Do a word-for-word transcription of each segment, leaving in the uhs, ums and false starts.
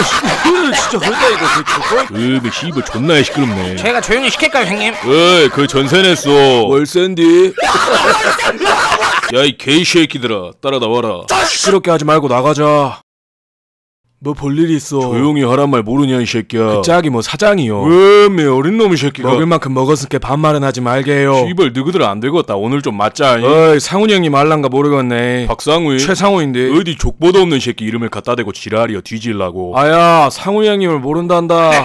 그거는 진짜 그러다 이거 그 으 씨발 존나 시끄럽네. 제가 조용히 시킬까요 형님? 어이 그 전세 냈어. 월세인디. 야 이 개새끼들아 따라 나와라. 시끄럽게 하지 말고 나가자. 뭐 볼 일이 있어. 조용히 하란 말 모르냐 이 새끼야. 그 짝이 뭐 사장이요. 왜매 어린 놈의 새끼가. 먹을 만큼 먹었으니까 반말은 하지 말게요. 씨발 너희들 안 되겠다. 오늘 좀 맞자. 어이 상훈이 형님 알란가 모르겠네. 박상우이 최상우인데 어디 족보도 없는 새끼 이름을 갖다 대고 지랄이여 뒤질라고. 아야 상훈이 형님을 모른단다.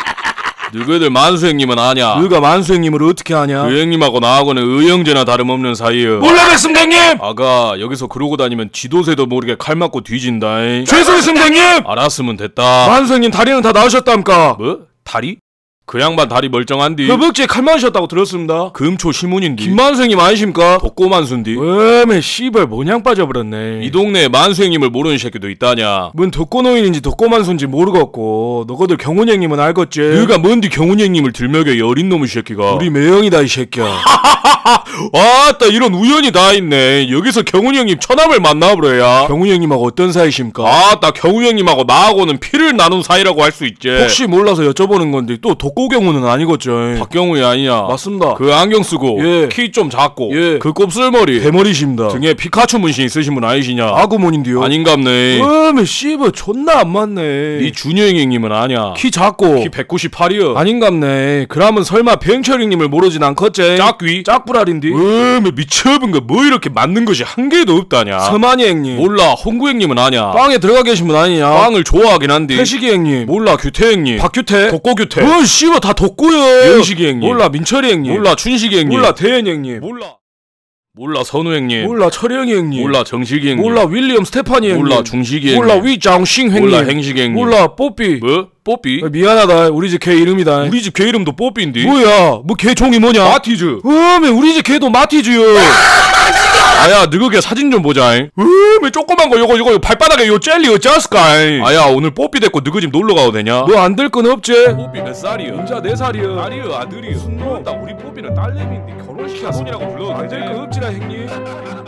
너희들 만수 형님은 아냐? 너가 만수 형님을 어떻게 아냐? 그 형님하고 나하고는 의형제나 다름없는 사이여. 몰라겠습니다 형님. 아가 여기서 그러고 다니면 지도새도 모르게 칼 맞고 뒤진다. 죄송했습니다 형님. 알았으면 됐다. 만수 형님 다리는 다 나으셨답니까? 뭐? 다리? 그 양반 다리 멀쩡한디. 허벅지에 칼 맞으셨다고 들었습니다. 금초 시문인디. 김만수 형님 아니십니까? 독고만수인디. 왜매 씨발 모냥 빠져버렸네. 이 동네에 만수 형님을 모르는 새끼도 있다냐? 뭔 독고노인인지 독고만수인지 모르겠고 너희들 경훈 형님은 알겠지? 너가 뭔디 경훈 형님을 들먹여 어린 놈의 새끼가. 우리 매형이다 이 새끼야. 아따 이런 우연이 다 있네. 여기서 경훈 형님 처남을 만나버려야. 경훈 형님하고 어떤 사이십니까? 아따 경훈 형님하고 나하고는 피를 나눈 사이라고 할 수 있지. 혹시 몰라서 여쭤보는 건데 또 독고경훈은 아니겠죠? 박경훈이 아니냐? 맞습니다. 그 안경 쓰고 예. 키 좀 작고 예. 그 곱슬머리 대머리십니다. 등에 피카츄 문신 있으신 분 아니시냐? 아구몬인데요. 아닌갑네. 음에 씨발 존나 안 맞네. 니 준영 형님은 아냐? 키 작고 키 백구십팔이여. 아닌갑네. 그러면 설마 병철 형님을 모르진 않겠지? 짝귀? 짝불알인데. 음에 미쳐본 거 뭐 이렇게 맞는 것이 한 개도 없다냐? 서만이 형님. 몰라. 홍구 형님은 아냐? 빵에 들어가 계신 분 아니냐? 빵을 좋아하긴 한데. 태식이 형님. 몰라. 규태 형님. 박규태. 독고규태. 뭔 씨발 다 독고요. 영식이 형님. 몰라. 민철이 형님. 몰라. 춘식이 형님. 몰라. 대현 형님. 몰라. 몰라. 선우 형님. 몰라. 철영이 형님. 몰라. 정식이 형님. 몰라. 윌리엄 스테파니 형님. 몰라. 중식이 형님. 몰라. 위장싱 형님. 몰라. 행식이 형님. 몰라. 뽀삐. 뭐? 뽀삐? 아, 미안하다. 우리 집 개 이름이다. 우리 집 개 이름도 뽀삐인데. 뭐야? 뭐 개 종이 뭐냐? 마티즈. 어메 우리 집 개도 마티즈요. 아야 너그 사진 좀 보자. 으메 조그만 거 요거 요거 발바닥에 요 젤리 어쩌스까. 아야 오늘 뽀삐 됐고 너그 집 놀러 가도 되냐? 뭐 안 될 건 없지? 뽀삐 몇 살이야? 인자 네 살이야. 딸이여 아들이여? 나 우리 뽀삐는 딸내미인데 결혼시켜 손이라고 불러도 되지? 안 될 건 없지라 형님.